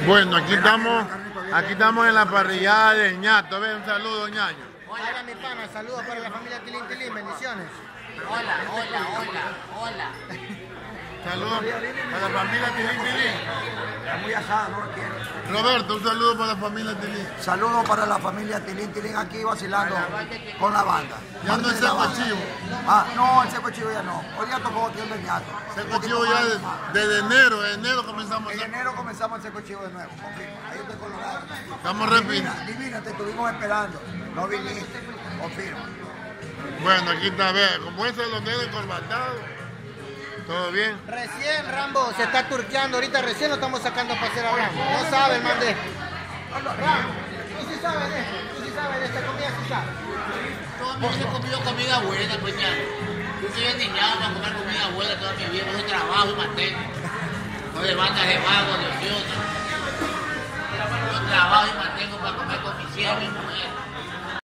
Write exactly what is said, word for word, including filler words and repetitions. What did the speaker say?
Bueno, aquí estamos, aquí estamos en la parrillada del ñato. Ve, un saludo, ñaño. Hola, mi pana, saludos para la familia Tilín Tilín, bendiciones. Hola, hola, hola, hola. Saludos para la familia Tilín Tilín. Está muy asada, no lo quiero. Roberto, un saludo para la familia Tilín. Saludos para la familia Tilín Tilín aquí vacilando con la banda. Ya no es Seco Chivo. Ah, no, el Seco Chivo ya no. Hoy día tocó tienda de ñato. Seco Chivo ya desde de enero, de enero comenzamos. En enero comenzamos el Seco Chivo de nuevo, confirmo. Ahí estoy colorado. Estamos repitiendo. Divina, divina, te estuvimos esperando. No viniste, confirmo. Bueno, aquí está, vea, como ese es los dedos encorbatados. ¿Todo bien? Recién Rambo se está turqueando, ahorita recién lo estamos sacando a pasear a Rambo. No sabe el man de esto. Rambo, tú sí sabes de esto, tú sí sabes de esta comida, sí sabes. Toda mi vida he comido comida buena, pues ya. Yo soy endiñado para comer comida buena toda mi vida, por eso trabajo y mantengo. No de bandas de vagos, de ociosos. Yo trabajo y mantengo para comer con mi sierva y mi mujer.